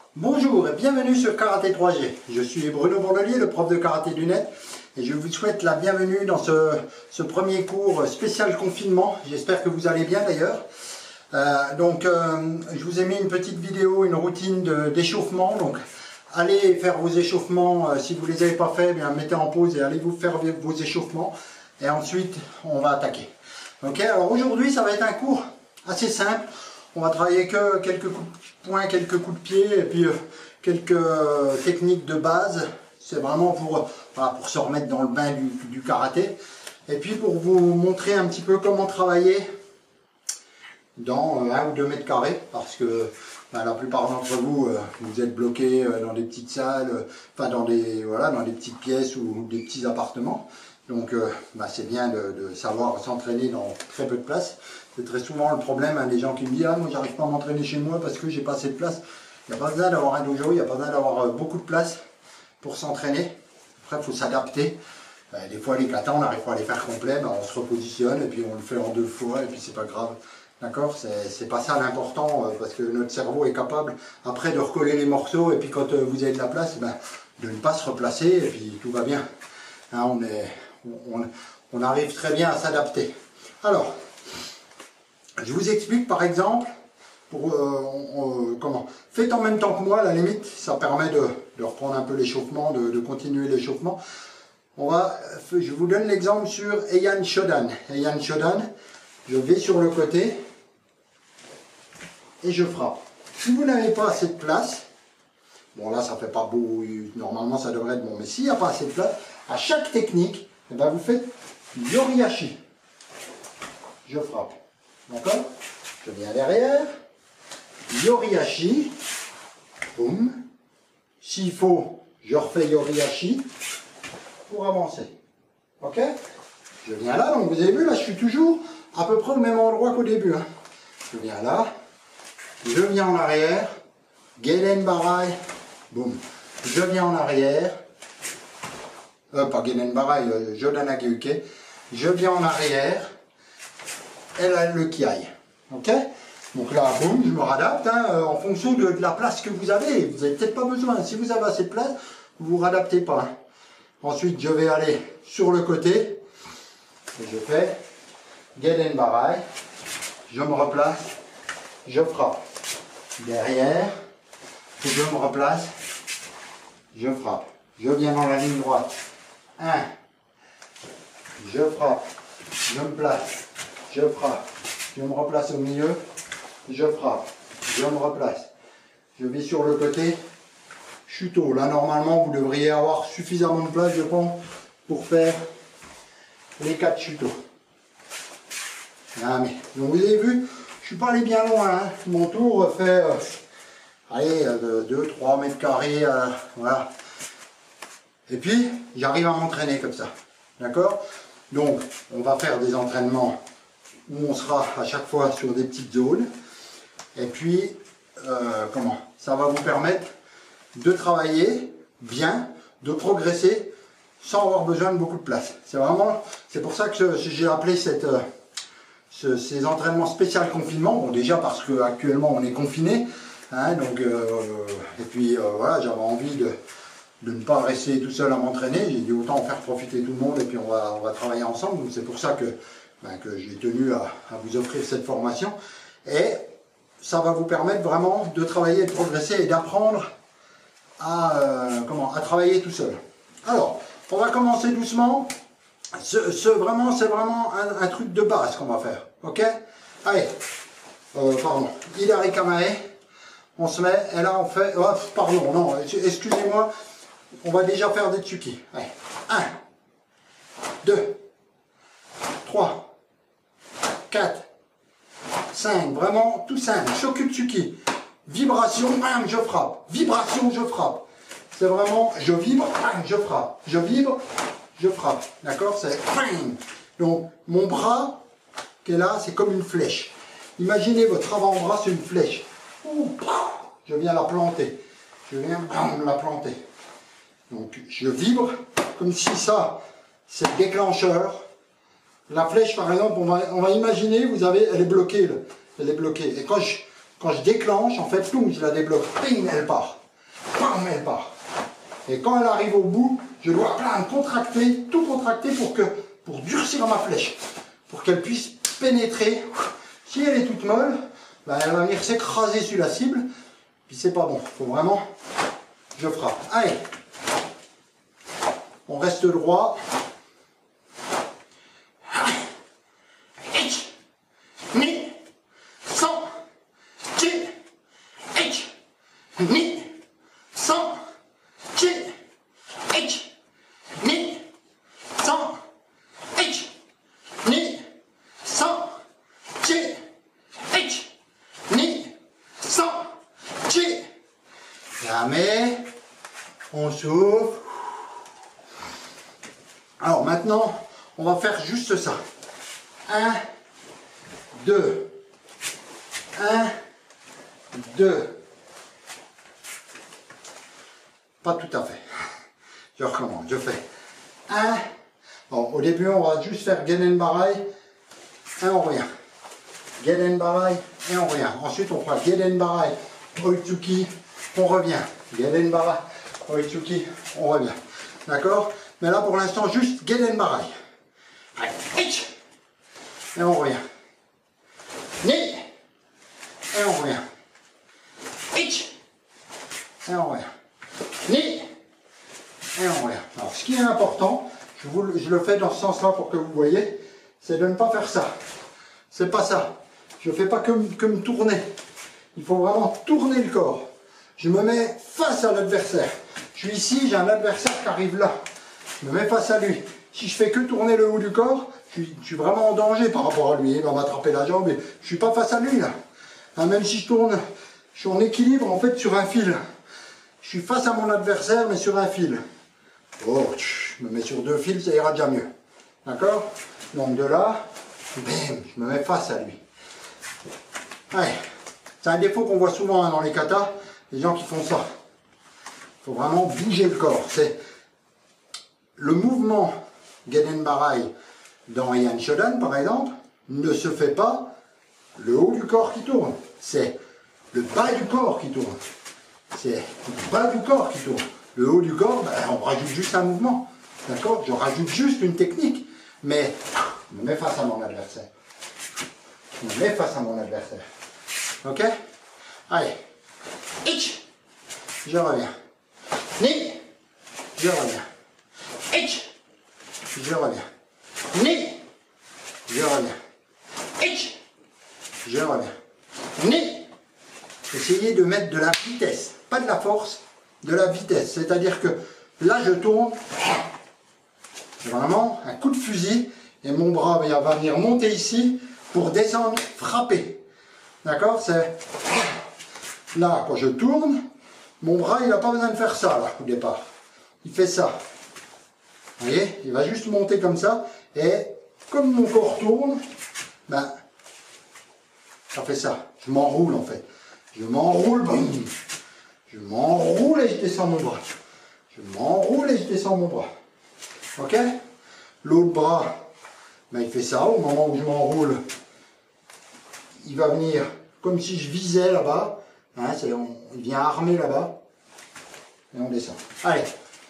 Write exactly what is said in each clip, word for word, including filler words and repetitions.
Bonjour et bienvenue sur Karaté trois G. Je suis Bruno Bourdelier, le prof de karaté du net, et je vous souhaite la bienvenue dans ce, ce premier cours spécial confinement. J'espère que vous allez bien d'ailleurs. Euh, donc euh, je vous ai mis une petite vidéo, une routine d'échauffement. Donc allez faire vos échauffements. Euh, si vous ne les avez pas fait, bien mettez en pause et allez vous faire vos échauffements. Et ensuite on va attaquer. Ok, alors aujourd'hui ça va être un cours assez simple. On va travailler que quelques coups de poing, quelques coups de pied et puis euh, quelques euh, techniques de base. C'est vraiment pour, voilà, pour se remettre dans le bain du, du karaté. Et puis pour vous montrer un petit peu comment travailler dans euh, un ou deux mètres carrés. Parce que bah, la plupart d'entre vous, euh, vous êtes bloqués euh, dans des petites salles, euh, enfin dans des, voilà, dans des petites pièces ou des petits appartements. Donc euh, bah, c'est bien de, de savoir s'entraîner dans très peu de place. C'est très souvent le problème, hein, des gens qui me disent « Ah, moi j'arrive pas à m'entraîner chez moi parce que j'ai pas assez de place ». Il n'y a pas besoin d'avoir un dojo, il n'y a pas besoin d'avoir euh, beaucoup de place pour s'entraîner. Après, il faut s'adapter. Euh, des fois, les katas, on n'arrive pas à les faire complets, ben, on se repositionne et puis on le fait en deux fois et puis c'est pas grave. D'accord? C'est pas ça l'important euh, parce que notre cerveau est capable après de recoller les morceaux et puis quand euh, vous avez de la place, ben, de ne pas se replacer et puis tout va bien. Hein, on, est, on, on arrive très bien à s'adapter. Alors, je vous explique par exemple, pour, euh, on, euh, comment, faites en même temps que moi, à la limite, ça permet de, de reprendre un peu l'échauffement, de, de continuer l'échauffement. On va, je vous donne l'exemple sur Heian Shodan. Heian Shodan, je vais sur le côté et je frappe. Si vous n'avez pas assez de place, bon là ça fait pas beau, normalement ça devrait être bon, mais s'il n'y a pas assez de place, à chaque technique, eh ben, vous faites Yoriashi. Je frappe. D'accord? Je viens derrière. Yoriashi. Boum. S'il faut, je refais Yoriashi pour avancer. Ok? Je viens là, donc vous avez vu, là je suis toujours à peu près au même endroit qu'au début. Hein. Je viens là. Je viens en arrière. Gelen Barai. Boum. Je viens en arrière. Euh, pas Gelen Barai, euh, Jodanage Uke. Je viens en arrière. Elle a le kiai. Ok? Donc là, boum, je me radapte hein, en fonction de, de la place que vous avez. Vous n'avez peut-être pas besoin. Si vous avez assez de place, vous ne vous radaptez pas. Hein. Ensuite, je vais aller sur le côté. Et je fais Gelen Barai. Je me replace. Je frappe. Derrière. Je me replace. Je frappe. Je viens dans la ligne droite. un. Je frappe. Je me place. Je frappe, je me replace au milieu, je frappe, je me replace, je vais sur le côté, chuto. Là normalement vous devriez avoir suffisamment de place je pense pour faire les quatre chutos. Ah, mais, donc vous avez vu, je suis pas allé bien loin, hein. Mon tour fait euh, allez, euh, deux trois mètres carrés, euh, voilà. Et puis j'arrive à m'entraîner comme ça, d'accord? Donc on va faire des entraînements où on sera à chaque fois sur des petites zones. Et puis, euh, comment ça va vous permettre de travailler bien, de progresser, sans avoir besoin de beaucoup de place. C'est vraiment, c'est pour ça que j'ai appelé cette, euh, ce, ces entraînements spécial confinement. Bon, déjà parce qu'actuellement on est confiné, hein, donc, euh, et puis euh, voilà, j'avais envie de, de ne pas rester tout seul à m'entraîner. J'ai dit autant en faire profiter tout le monde et puis on va, on va travailler ensemble. Donc c'est pour ça que Ben, que j'ai tenu à, à vous offrir cette formation et ça va vous permettre vraiment de travailler, de progresser et d'apprendre à, euh, comment, à travailler tout seul. Alors, on va commencer doucement. Ce, ce, vraiment, c'est vraiment un, un truc de base qu'on va faire. Ok? Allez, euh, pardon, Hidari Kamae, on se met, et là on fait, oh, pardon, non, excusez-moi, on va déjà faire des tsuki. Allez, un, deux, trois, quatre, cinq, vraiment tout simple, Shokutsuki, vibration, bam, je frappe, vibration, je frappe, c'est vraiment, je vibre, bam, je frappe, je vibre, je frappe, d'accord, c'est bam. Donc mon bras qui est là, c'est comme une flèche, imaginez votre avant-bras, c'est une flèche, ouh, je viens la planter, je viens bam, la planter, donc je vibre, comme si ça, c'est le déclencheur. La flèche, par exemple, on va, on va imaginer, vous avez, elle est bloquée, là. Elle est bloquée. Et quand je, quand je déclenche, en fait, tout, je la débloque, ping, elle part. bam, elle part. Et quand elle arrive au bout, je dois plein contracter, tout contracter pour, que, pour durcir ma flèche, pour qu'elle puisse pénétrer. Si elle est toute molle, ben elle va venir s'écraser sur la cible, puis c'est pas bon. Il faut vraiment, je frappe. Allez, on reste droit. Ni, cent, qui, H, ni, cent, qui, H, ni, cent, H, ni, cent, qui, H, ni, cent, qui. Jamais, on souffle. Alors maintenant, on va faire juste ça. Un, deux, un, deux. Pas tout à fait. Je recommence, je fais un. Bon, au début, on va juste faire Gedenbarei, un, on revient. Gedenbarei, et on revient. Ensuite, on fera Gedenbarei, Oitsuki, on revient. Gedenbarei, Oitsuki, on revient. D'accord? Mais là, pour l'instant, juste Gedenbarei. Et on revient. Ni. Et on revient. Ich. Et on revient. Ni. Et on revient. Alors, ce qui est important, je, vous, je le fais dans ce sens-là pour que vous voyez, c'est de ne pas faire ça. C'est pas ça. Je ne fais pas que, que me tourner. Il faut vraiment tourner le corps. Je me mets face à l'adversaire. Je suis ici, j'ai un adversaire qui arrive là. Je me mets face à lui. Si je fais que tourner le haut du corps, je suis, je suis vraiment en danger par rapport à lui. Il va m'attraper la jambe et je suis pas face à lui là. Hein, même si je tourne, je suis en équilibre en fait sur un fil. Je suis face à mon adversaire mais sur un fil. Oh, je me mets sur deux fils, ça ira déjà mieux. D'accord? Donc de là, bam, je me mets face à lui. Ouais. C'est un défaut qu'on voit souvent hein, dans les katas, les gens qui font ça. Il faut vraiment bouger le corps. C'est le mouvement Gedenbarei dans Heian Shodan, par exemple, ne se fait pas le haut du corps qui tourne. C'est le bas du corps qui tourne. C'est le bas du corps qui tourne. Le haut du corps, ben, on rajoute juste un mouvement. D'accord? Je rajoute juste une technique. Mais je me mets face à mon adversaire. Je me mets face à mon adversaire. Ok? Allez. Ich. Je reviens. Ni. Je reviens. Ich. Je reviens. Ni. Je reviens. Ich. Je reviens. Ni. Essayez de mettre de la vitesse, pas de la force, de la vitesse. C'est-à-dire que là je tourne, c'est vraiment un coup de fusil et mon bras va venir monter ici pour descendre, frapper. D'accord? C'est là quand je tourne, mon bras il n'a pas besoin de faire ça là au départ. Il fait ça. Vous voyez? Il va juste monter comme ça et comme mon corps tourne, ben ça fait ça. Je m'enroule en fait. Je m'enroule, boum. Je m'enroule et je descends mon bras. Je m'enroule et je descends mon bras. Ok? L'autre bras, ben, il fait ça. Au moment où je m'enroule, il va venir comme si je visais là-bas. Hein, il vient armer là-bas. Et on descend. Allez.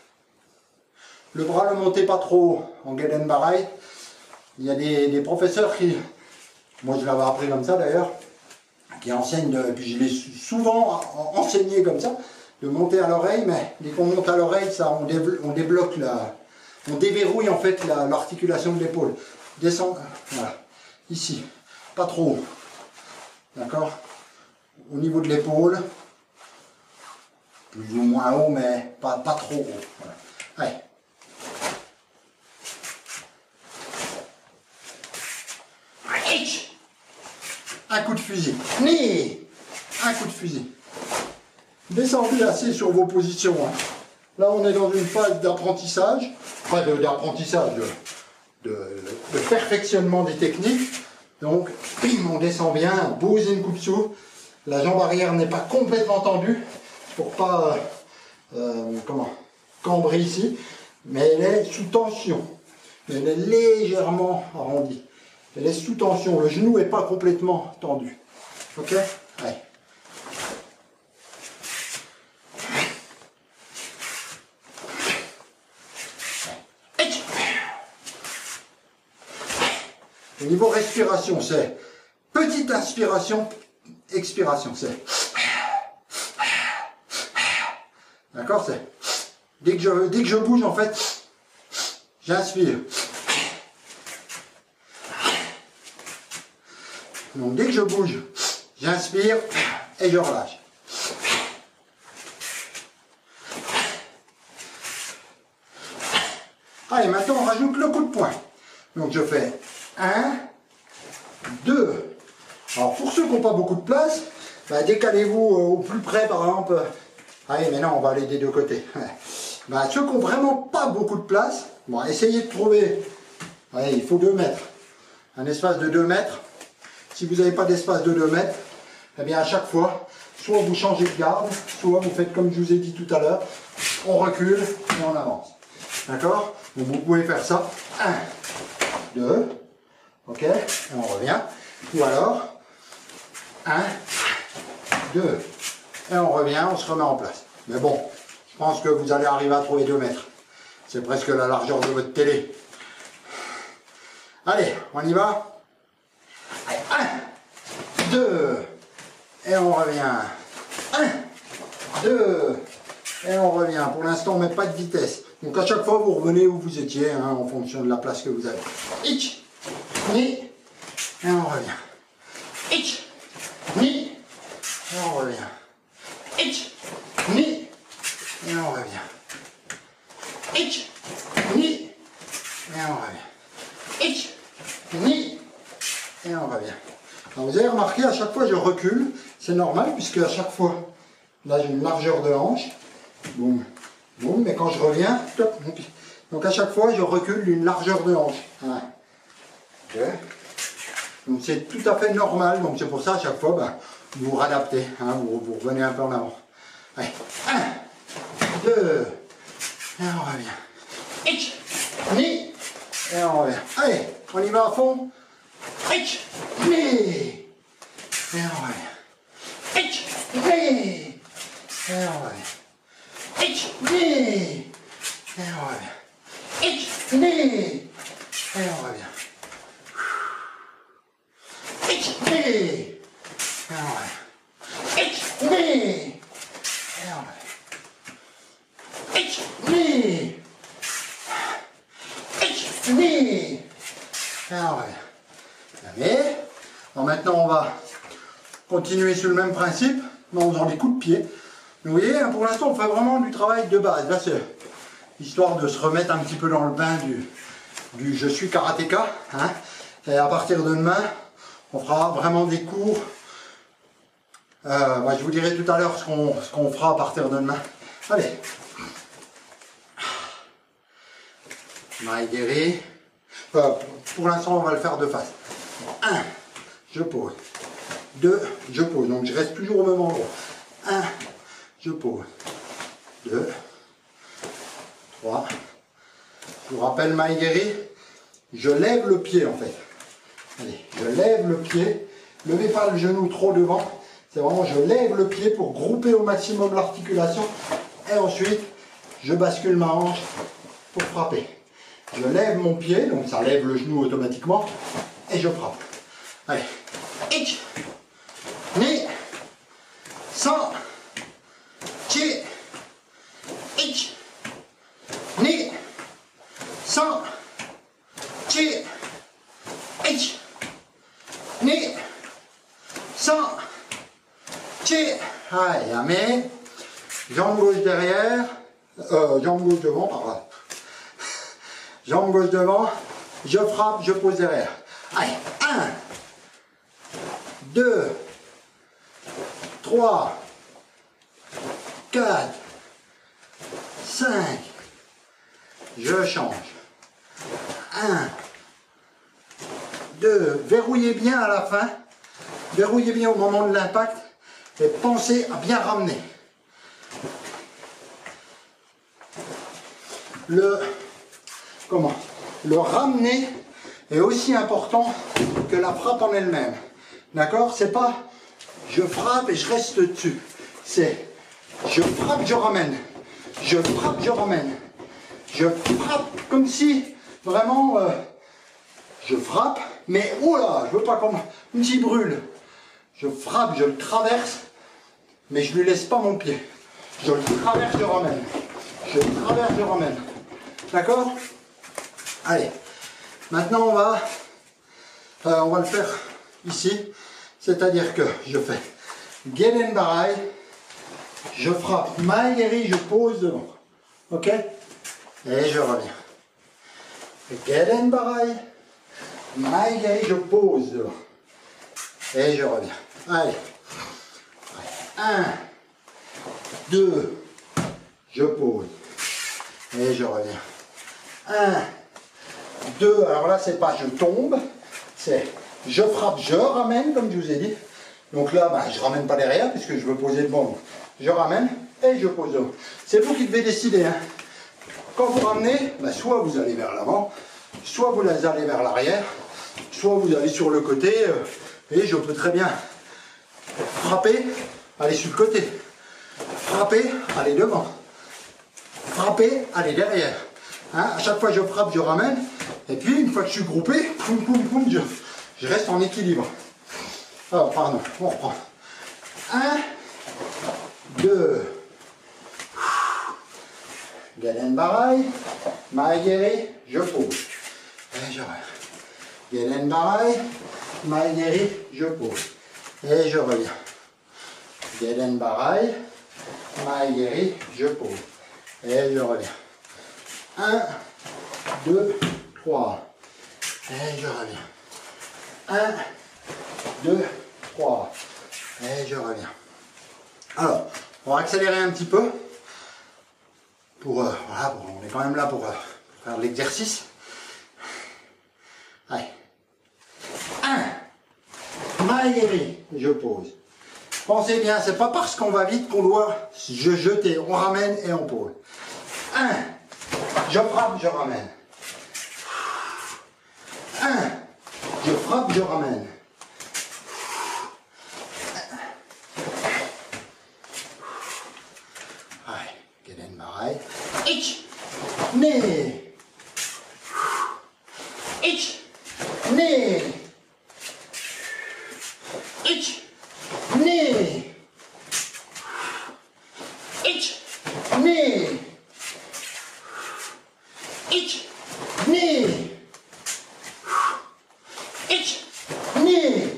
Le bras, ne le montez pas trop en Gedenbarei. Il y a des, des professeurs qui, moi je l'avais appris comme ça d'ailleurs, qui enseignent, de, puis je l'ai souvent enseigné comme ça, de monter à l'oreille, mais dès qu'on monte à l'oreille, ça, on, débloque, on débloque la, on déverrouille en fait l'articulation de l'épaule. Descend, voilà, ici, pas trop haut, d'accord? Au niveau de l'épaule, plus ou moins haut, mais pas, pas trop haut. Voilà. Allez. Un coup de fusil. Ni. Un coup de fusil. Descendez assez sur vos positions. Hein. Là, on est dans une phase d'apprentissage, enfin d'apprentissage, de, de, de perfectionnement des techniques. Donc, bim, on descend bien, posez une coupe sous. La jambe arrière n'est pas complètement tendue pour pas euh, comment, cambrer ici, mais elle est sous tension. Elle est légèrement arrondie. Elle est sous tension, le genou n'est pas complètement tendu. Ok? Allez. Au niveau respiration, c'est petite inspiration, expiration, c'est... D'accord, c'est... Dès que, je, dès que je bouge, en fait, j'inspire. Donc dès que je bouge, j'inspire et je relâche. Allez, maintenant on rajoute le coup de poing. Donc je fais un, deux. Alors pour ceux qui n'ont pas beaucoup de place, bah, décalez-vous au plus près par exemple. Allez, mais non, on va aller des deux côtés. Bah, ceux qui n'ont vraiment pas beaucoup de place, bon, essayez de trouver, allez, il faut deux mètres. Un espace de deux mètres. Si vous n'avez pas d'espace de deux mètres, eh bien à chaque fois, soit vous changez de garde, soit vous faites comme je vous ai dit tout à l'heure, on recule et on avance. D'accord? Donc vous pouvez faire ça. un, deux, ok, et on revient. Ou alors, un, deux, et on revient, on se remet en place. Mais bon, je pense que vous allez arriver à trouver deux mètres. C'est presque la largeur de votre télé. Allez, on y va. Allez, un, deux, et on revient. un, deux, et on revient. Pour l'instant, on ne met pas de vitesse. Donc à chaque fois, vous revenez où vous étiez, hein, en fonction de la place que vous avez. Ich, ni, et on revient. Ich, ni, et on revient. Ich, ni, et on revient. Ich, ni, et on revient. Ich, ni, et on revient. Alors vous avez remarqué, à chaque fois je recule, c'est normal puisque à chaque fois, là j'ai une largeur de hanche, boum, boum, mais quand je reviens, top, donc à chaque fois je recule d'une largeur de hanche. un, deux, donc c'est tout à fait normal, donc c'est pour ça à chaque fois, ben, vous vous réadaptez, hein, vous, vous revenez un peu en avant. Allez, un, deux, et on revient. Ich, ni, et on revient. Allez, on y va à fond. Ich, ni, et on revient. Ich, ni, et on revient. Ich, ni, et on revient. Ich, ni, et on revient. Ich, ni, et on revient. Ich, ni, et on revient. Ich, ni, ich, ni, et on revient. Allez. Alors maintenant on va continuer sur le même principe, mais en faisant des coups de pied. Vous voyez, pour l'instant on fait vraiment du travail de base. Là c'est histoire de se remettre un petit peu dans le bain du, du je suis karatéka. Hein. Et à partir de demain, on fera vraiment des cours. Euh, bah, je vous dirai tout à l'heure ce qu'on ce qu'on fera à partir de demain. Allez. Maïderi. Euh, pour l'instant, on va le faire de face. un, je pose. deux, je pose. Donc, je reste toujours au même endroit. un, je pose. deux, trois. Je vous rappelle Maïderi. Je lève le pied, en fait. Allez, je lève le pied. Levez pas le genou trop devant. C'est vraiment, je lève le pied pour grouper au maximum l'articulation. Et ensuite, je bascule ma hanche pour frapper. Je lève mon pied, donc ça lève le genou automatiquement, et je frappe. Allez. Ich, ni, san, chi, ich, ni, san, chi, ich, ni, san, chi. Allez, amé. Jambe gauche derrière, euh, jambe gauche devant, par là. Jambe gauche devant, je frappe, je pose derrière. Allez, un, deux, trois, quatre, cinq, je change. un, deux, verrouillez bien à la fin, verrouillez bien au moment de l'impact et pensez à bien ramener. Le... Comment? Le ramener est aussi important que la frappe en elle-même. D'accord? C'est pas je frappe et je reste dessus. C'est je frappe, je ramène. Je frappe, je ramène. Je frappe comme si vraiment euh, je frappe, Mais oh là, je veux pas qu'on m'y brûle. Je frappe, je le traverse, mais je lui laisse pas mon pied. Je le traverse, je ramène. Je le traverse, je ramène. D'accord? Allez. Maintenant, on va, euh, on va le faire ici. C'est-à-dire que je fais Gelen Barai, je frappe Maegeri, je pose devant. Ok? Et je reviens. Gelen Barai, Maegeri, je pose devant. Et je reviens. Allez. Un, deux, je pose. Et je reviens. Un, deux, alors là, c'est pas je tombe, c'est je frappe, je ramène, comme je vous ai dit. Donc là, bah, je ramène pas derrière, puisque je veux poser devant. Je ramène et je pose devant. C'est vous qui devez décider. Hein. Quand vous ramenez, bah, soit vous allez vers l'avant, soit vous allez vers l'arrière, soit vous allez sur le côté. Euh, et je peux très bien frapper, aller sur le côté. Frapper, aller devant. Frapper, aller derrière. Hein, à chaque fois je frappe, je ramène. Et puis une fois que je suis groupé, poum, poum, poum, je, je reste en équilibre. Alors, pardon, on reprend. Un, deux. Gelen Barai, Maegeri, je pose. Et je reviens. Gelen Barai, Maegeri, je pose. Et je reviens. Gelen Barai, Maegeri, je pose. Et je reviens. Un, deux, trois. Et je reviens. Un, deux, trois. Et je reviens. Alors, on va accélérer un petit peu. Pour, euh, voilà, pour, on est quand même là pour, euh, pour faire de l'exercice. Allez. Un. Maegeri, je pose. Pensez bien, c'est pas parce qu'on va vite qu'on doit je jeter. On ramène et on pose. Un. Je frappe, je ramène. Un. Je frappe, je ramène. Allez, Gelen Barai. Ich. Nee. Ich. Nee. Ich. Nee. Ich. Nee. Ich. Nee. Ich. Nee.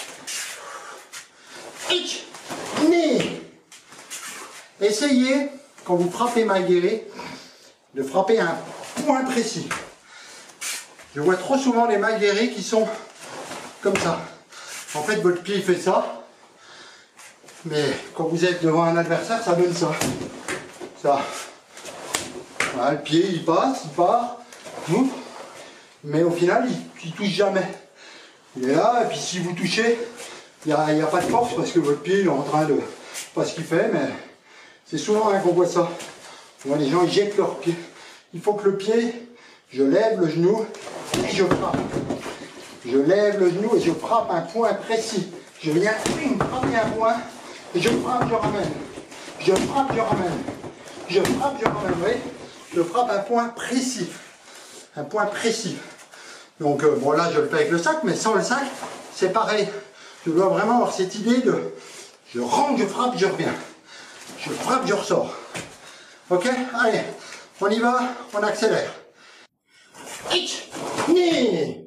Ich. Nee. Essayez, quand vous frappez Maegeri, de frapper un point précis. Je vois trop souvent les Maegeri qui sont comme ça. En fait, votre pied fait ça. Mais quand vous êtes devant un adversaire, ça donne ça. Ça. Voilà, le pied, il passe, il part. Mais au final, il ne touche jamais. Il est là, et puis si vous touchez, il n'y a, a pas de force parce que votre pied il est en train de... Pas ce qu'il fait, mais c'est souvent hein, qu'on voit ça. On voit les gens, ils jettent leur pied. Il faut que le pied, je lève le genou et je frappe. Je lève le genou et je frappe un point précis. Je viens frapper un point et je frappe, je ramène. Je frappe, je ramène. Je frappe, je ramène. Vous voyez ? Je frappe un point précis. Un point précis. Donc euh, bon là je le fais avec le sac, mais sans le sac, c'est pareil. Je dois vraiment avoir cette idée de je rentre, je frappe, je reviens. Je frappe, je ressors. Ok? Allez, on y va, on accélère. Ich, nee.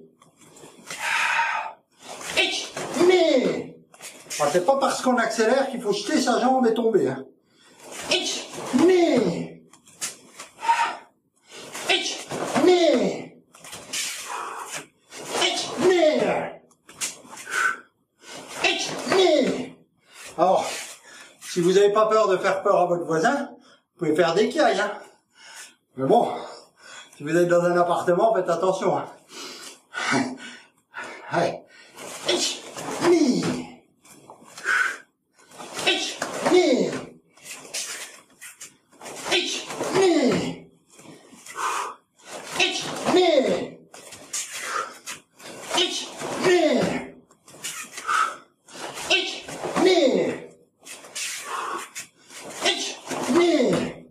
Ich, nee. C'est pas parce qu'on accélère qu'il faut jeter sa jambe et tomber. Hein. Ich, nee. Ich, nee. Ich, nee. Ich, nee. Alors, si vous n'avez pas peur de faire peur à votre voisin, vous pouvez faire des cailles. Hein. Mais bon, si vous êtes dans un appartement, faites attention. Hein. Allez. Ich, nee. Ich, nee. Ich, nee. Ich, nee. Ich, nee. Ich, nee. Ich, nee.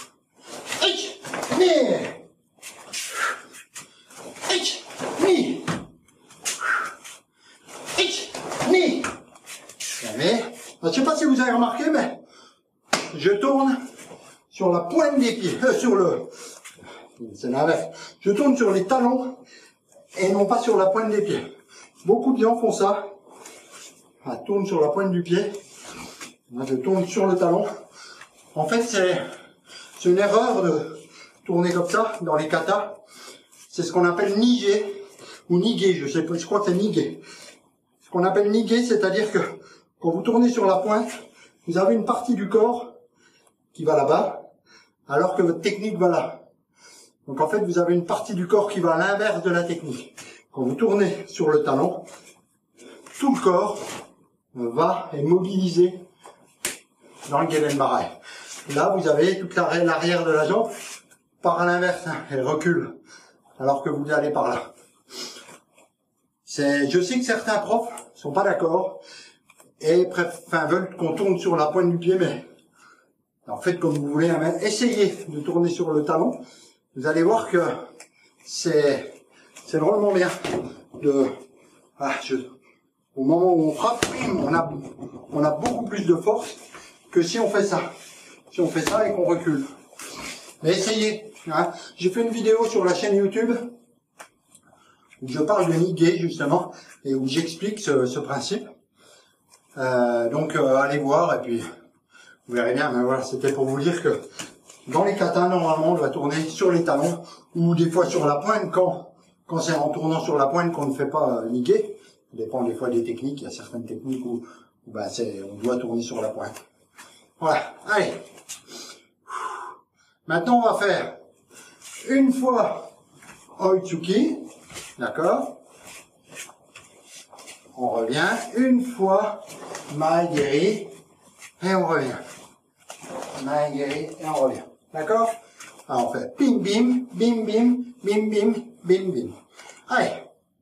Ich, nee. Ich, nee. vous avez remarqué, mais je tourne sur la pointe des pieds, euh, sur le, c'est l'inverse. Je tourne sur les talons et non pas sur la pointe des pieds. Beaucoup de gens font ça. Je tourne sur la pointe du pied. Moi, je tourne sur le talon. En fait, c'est une erreur de tourner comme ça dans les katas. C'est ce qu'on appelle niguer ou niguer. Je sais pas, je crois que c'est niguer. Ce qu'on appelle niguer, c'est-à-dire que quand vous tournez sur la pointe, vous avez une partie du corps qui va là-bas, alors que votre technique va là. Donc en fait, vous avez une partie du corps qui va à l'inverse de la technique. Quand vous tournez sur le talon, tout le corps va et mobilisé dans le Gelenbaraj. Là, vous avez toute l'arrière de la jambe par à l'inverse, hein, elle recule, alors que vous allez par là. C'est, je sais que certains profs sont pas d'accord et préf, enfin, veulent qu'on tourne sur la pointe du pied, mais en fait, comme vous voulez, hein, essayez de tourner sur le talon. Vous allez voir que c'est c'est drôlement bien de ah, je, au moment où on frappe, on a on a beaucoup plus de force que si on fait ça. Si on fait ça et qu'on recule. Mais essayez. Hein. J'ai fait une vidéo sur la chaîne YouTube où je parle de niguer justement et où j'explique ce, ce principe. Euh, donc euh, allez voir et puis vous verrez bien. Mais voilà, c'était pour vous dire que dans les katas, normalement, on doit tourner sur les talons ou des fois sur la pointe quand quand c'est en tournant sur la pointe qu'on ne fait pas euh, niguer. Ça dépend des fois des techniques. Il y a certaines techniques où, où ben, c'est, on doit tourner sur la pointe. Voilà. Allez. Maintenant, on va faire une fois Oitsuki. D'accord. On revient. Une fois Maegiri. Et on revient. Maegiri et on revient. D'accord? Alors on fait bim bim, bim bim, bim bim, bim bim. Allez.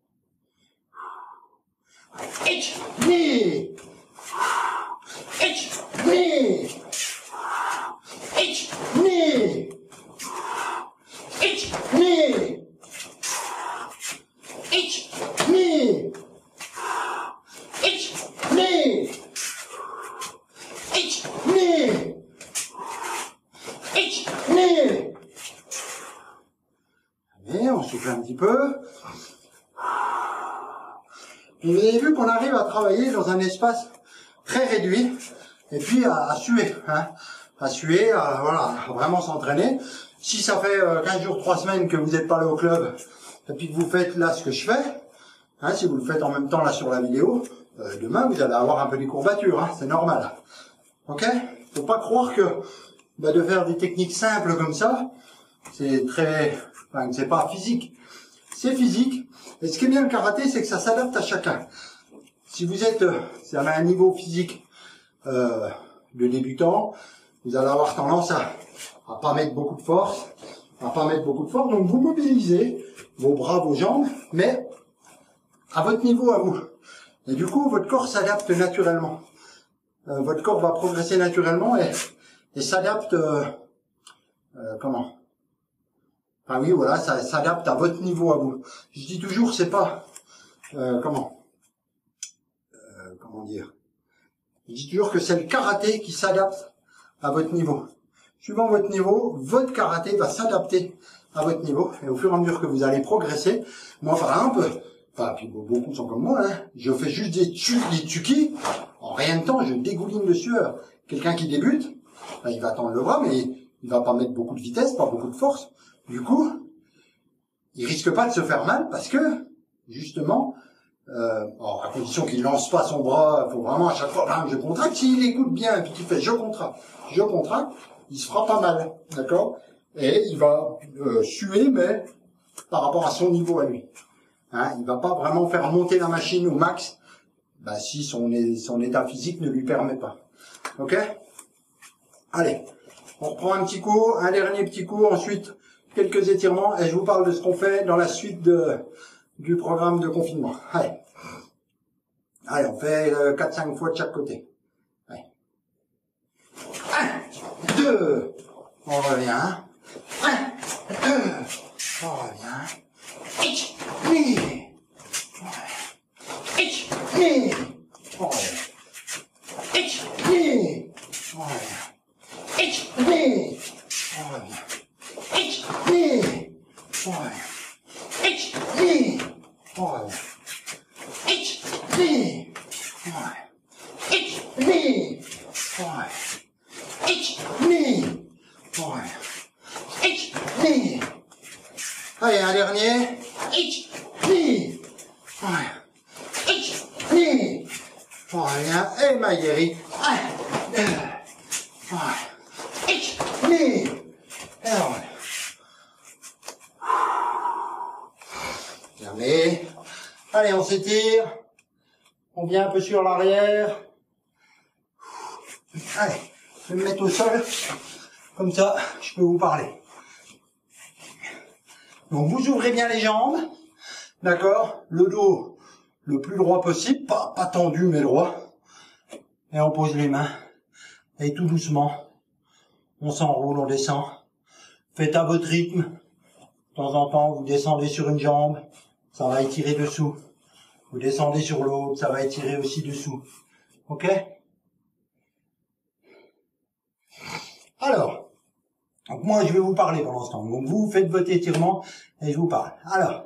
Ich, ni. Ich, ni. Ich, ni. Ich, ni. Ich, ni. Ich, ni. Ich, ni. Ich, ni. Allez, on souffle un petit peu. Et vous avez vu qu'on arrive à travailler dans un espace très réduit et puis à, à suer, hein, à suer, à, voilà, à vraiment s'entraîner. Si ça fait euh, quinze jours, trois semaines que vous n'êtes pas allé au club et puis que vous faites là ce que je fais, hein, si vous le faites en même temps là sur la vidéo, euh, demain vous allez avoir un peu des courbatures, hein, c'est normal. Ok? Faut pas croire que bah, de faire des techniques simples comme ça, c'est très, enfin, c'est pas physique. C'est physique. Et ce qui est bien le karaté, c'est que ça s'adapte à chacun. Si vous êtes, si vous avez un niveau physique euh, de débutant, vous allez avoir tendance à, à pas mettre beaucoup de force, à pas mettre beaucoup de force. Donc vous mobilisez vos bras, vos jambes, mais à votre niveau à vous. Et du coup, votre corps s'adapte naturellement. Euh, votre corps va progresser naturellement et, et s'adapte, euh, euh, comment? Enfin oui, voilà, ça s'adapte à votre niveau à vous. Je dis toujours, c'est pas, euh, comment, euh, comment dire. Je dis toujours que c'est le karaté qui s'adapte à votre niveau. Suivant votre niveau, votre karaté va s'adapter à votre niveau. Et au fur et à mesure que vous allez progresser, moi par exemple, enfin, puis beaucoup sont comme moi, hein, je fais juste des, des tsuki, en rien de temps, je dégouline de sueur. Quelqu'un qui débute, ben, il va tendre le bras, mais il va pas mettre beaucoup de vitesse, pas beaucoup de force. Du coup, il risque pas de se faire mal parce que, justement, euh, alors, à condition qu'il lance pas son bras, il faut vraiment à chaque fois, bam, je contracte. S'il écoute bien et puis qu'il fait je contracte, je contracte, il se fera pas mal, d'accord? Et il va euh, suer, mais par rapport à son niveau à lui. Hein, il va pas vraiment faire monter la machine au max, bah, si son, son état physique ne lui permet pas. Ok? Allez, on reprend un petit coup, un dernier petit coup, ensuite quelques étirements, et je vous parle de ce qu'on fait dans la suite de, du programme de confinement. Allez, allez, on fait euh, quatre cinq fois de chaque côté. Allez. un, deux, on revient. un, deux, on revient. Ich, ni. Ich, ni. On revient. Ich, ni. Ich, nee. Voilà. Ich, nee. Voilà. Ich, nee. Voilà. Ich, nee. Voilà. Ich, nee. Voilà. Ich, nee. Voilà. Ich, nee. Allez, un dernier. Ich, nee. Voilà. Ich, nee. Voilà. Et ma guérie. Voilà. Ich, nee. Et voilà. Fermez. Allez, on s'étire. On vient un peu sur l'arrière. Allez, je vais me mettre au sol. Comme ça, je peux vous parler. Donc, vous ouvrez bien les jambes. D'accord? Le dos le plus droit possible. Pas, pas tendu, mais droit. Et on pose les mains. Et tout doucement, on s'enroule, on descend. Faites à votre rythme. De temps en temps, vous descendez sur une jambe. Ça va étirer dessous. Vous descendez sur l'autre, ça va étirer aussi dessous. Ok? Alors, donc moi je vais vous parler pendant ce temps. Donc vous faites votre étirement et je vous parle. Alors,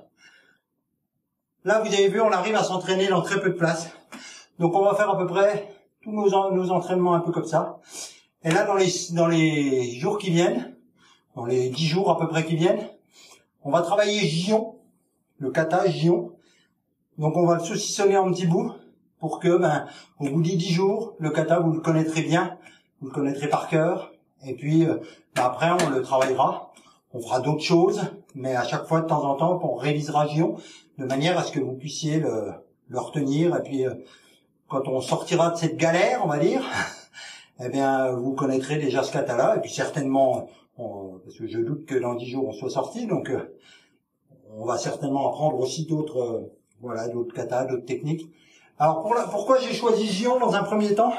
là vous avez vu, on arrive à s'entraîner dans très peu de place. Donc on va faire à peu près tous nos, nos entraînements un peu comme ça. Et là dans les, dans les jours qui viennent, dans les dix jours à peu près qui viennent, on va travailler Jion, le kata Jion. Donc on va le saucissonner en petits bouts pour que, ben, au bout des dix jours, le kata vous le connaîtrez bien, vous le connaîtrez par cœur. Et puis euh, ben après on le travaillera, on fera d'autres choses, mais à chaque fois de temps en temps on révisera Jion de manière à ce que vous puissiez le, le retenir. Et puis euh, quand on sortira de cette galère, on va dire, eh bien vous connaîtrez déjà ce kata-là. Et puis certainement, on, parce que je doute que dans dix jours on soit sorti, donc euh, on va certainement apprendre aussi d'autres. Euh, Voilà, d'autres katas, d'autres techniques. Alors, pour la, pourquoi j'ai choisi Jion dans un premier temps?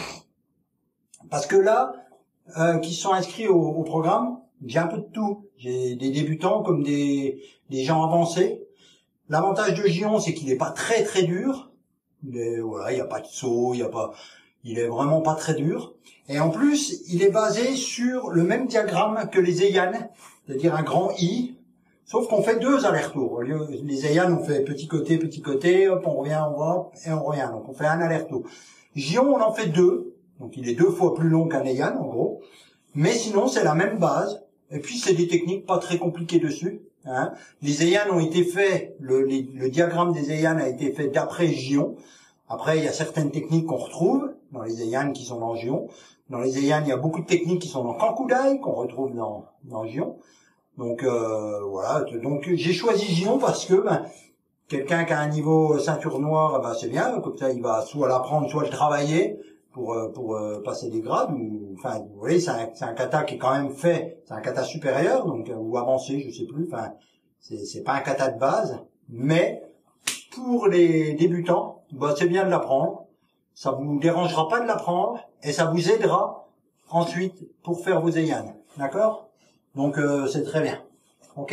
Parce que là, euh, qui sont inscrits au, au programme, j'ai un peu de tout. J'ai des débutants comme des, des gens avancés. L'avantage de Jion, c'est qu'il n'est pas très très dur. Il est, voilà, il n'y a pas de saut, il y a pas, il est vraiment pas très dur. Et en plus, il est basé sur le même diagramme que les Heian, c'est-à-dire un grand I. Sauf qu'on fait deux allers-retours. Les Heian, on fait petit côté, petit côté, hop, on revient, on va, et on revient. Donc on fait un aller-retour. Jion, on en fait deux. Donc il est deux fois plus long qu'un Heian, en gros. Mais sinon, c'est la même base. Et puis c'est des techniques pas très compliquées dessus. Hein. Les Heian ont été faits, le, les, le diagramme des Heian a été fait d'après Jion. Après, il y a certaines techniques qu'on retrouve dans les Heian qui sont dans Jion. Dans les Heian, il y a beaucoup de techniques qui sont dans Kankudai, qu'on retrouve dans, dans Jion. Donc euh, voilà, donc j'ai choisi Jion parce que ben, quelqu'un qui a un niveau ceinture noire, ben, c'est bien, comme ça il va soit l'apprendre, soit le travailler pour pour euh, passer des grades. Ou, enfin, vous voyez, c'est un, c'est un kata qui est quand même fait, c'est un kata supérieur, donc ou avancé, je sais plus. Enfin, c'est c'est pas un kata de base, mais pour les débutants, ben, c'est bien de l'apprendre. Ça vous dérangera pas de l'apprendre et ça vous aidera ensuite pour faire vos Heian, d'accord? Donc euh, c'est très bien. Ok?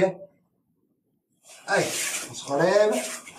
Allez, on se relève.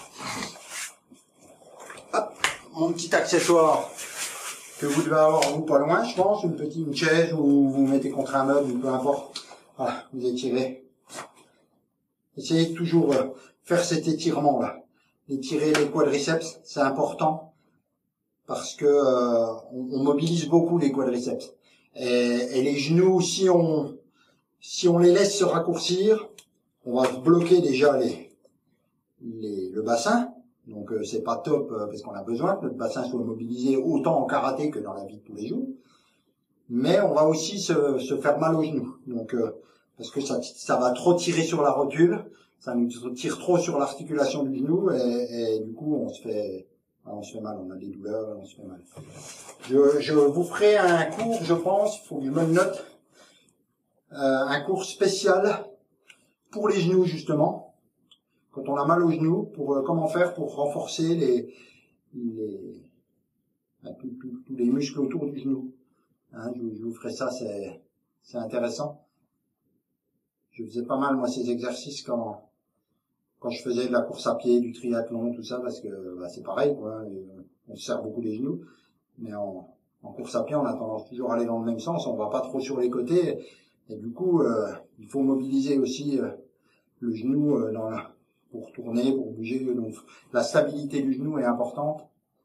Hop, mon petit accessoire que vous devez avoir vous pas loin, je pense, une petite une chaise ou vous mettez contre un meuble ou peu importe. Voilà, vous étirez. Essayez de toujours euh, faire cet étirement là. Étirer les quadriceps, c'est important parce que euh, on, on mobilise beaucoup les quadriceps. Et, et les genoux, si on Si on les laisse se raccourcir, on va bloquer déjà les, les le bassin. Donc euh, c'est pas top euh, parce qu'on a besoin que notre bassin soit mobilisé autant en karaté que dans la vie de tous les jours. Mais on va aussi se, se faire mal aux genoux. Donc euh, parce que ça, ça va trop tirer sur la rotule, ça nous tire trop sur l'articulation du genou et, et du coup on se fait on se fait mal, on a des douleurs, on se fait mal. Je, je vous ferai un cours, je pense, il faut que je me le note. Euh, un cours spécial pour les genoux justement, quand on a mal aux genoux, pour euh, comment faire pour renforcer les les ben, tous les muscles autour du genou. Hein, je, je vous ferai ça, c'est c'est intéressant. Je faisais pas mal moi ces exercices quand quand je faisais de la course à pied, du triathlon, tout ça, parce que bah, c'est pareil, quoi. On se sert beaucoup les genoux, mais on En course à pied, on a tendance toujours à aller dans le même sens, on va pas trop sur les côtés. Et du coup, euh, il faut mobiliser aussi euh, le genou euh, dans la, pour tourner, pour bouger. Donc, la stabilité du genou est importante.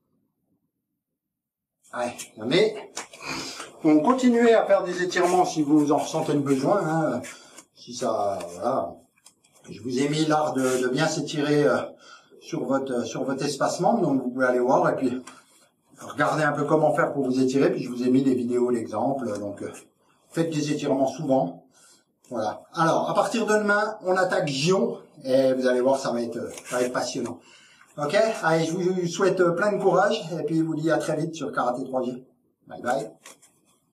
Allez, mais on continue à faire des étirements si vous en ressentez le besoin. Hein, si ça, voilà. Je vous ai mis l'art de, de bien s'étirer euh, sur votre sur votre espace membre, donc vous pouvez aller voir et puis regardez un peu comment faire pour vous étirer. Puis je vous ai mis des vidéos, l'exemple. Donc euh, faites des étirements souvent. Voilà. Alors à partir de demain, on attaque Gion et vous allez voir, ça va être ça va être passionnant. Ok, allez, je vous souhaite plein de courage et puis je vous dis à très vite sur Karaté trois G. Bye bye.